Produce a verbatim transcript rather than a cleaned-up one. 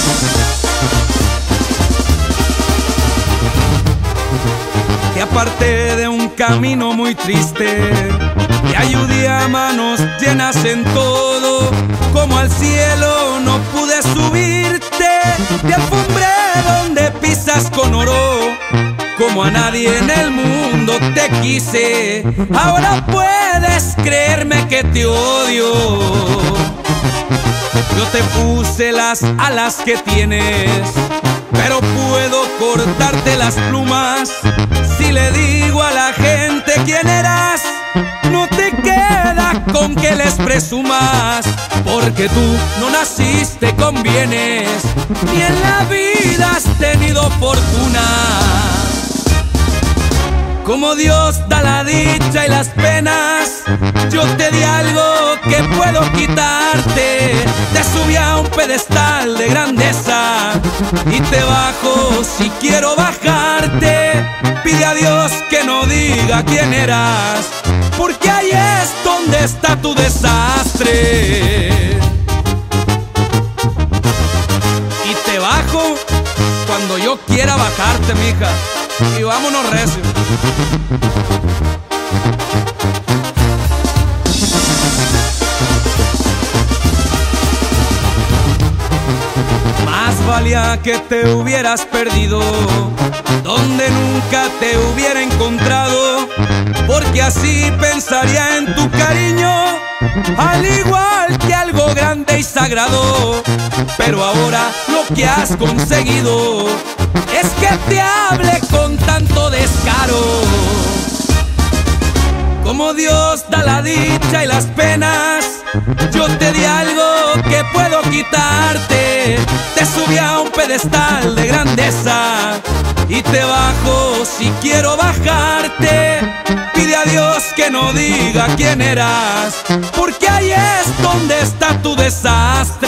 Que aparte de un camino muy triste, te ayudé a manos llenas en todo. Como al cielo no pude subirte, te alfombré donde pisas con oro. Como a nadie en el mundo te quise, ahora puedes creerme que te odio. Yo te puse las alas que tienes, pero puedo cortarte las plumas. Si le digo a la gente quién eras, no te queda con que les presumas. Porque tú no naciste con bienes, ni en la vida has tenido fortuna. Como Dios da la dicha y las penas, yo te di algo que puedo quitarte. Te subí a un pedestal de grandeza y te bajo si quiero bajarte. Pide a Dios que no diga quién eras, porque ahí es donde está tu desastre. Y te bajo cuando yo quiera bajarte, mija. Y vámonos recio. Más valía que te hubieras perdido donde nunca te hubiera encontrado, porque así pensaría en tu cariño, al igual que algo grande y sagrado. Pero ahora lo que has conseguido es que te hable con tanto descaro. Como Dios da la dicha y las penas, yo te di algo que puedo quitarte. Te subí a un pedestal de grandeza y te bajo si quiero bajarte. Pide a Dios que no diga quién eras, porque ahí es donde está tu desastre.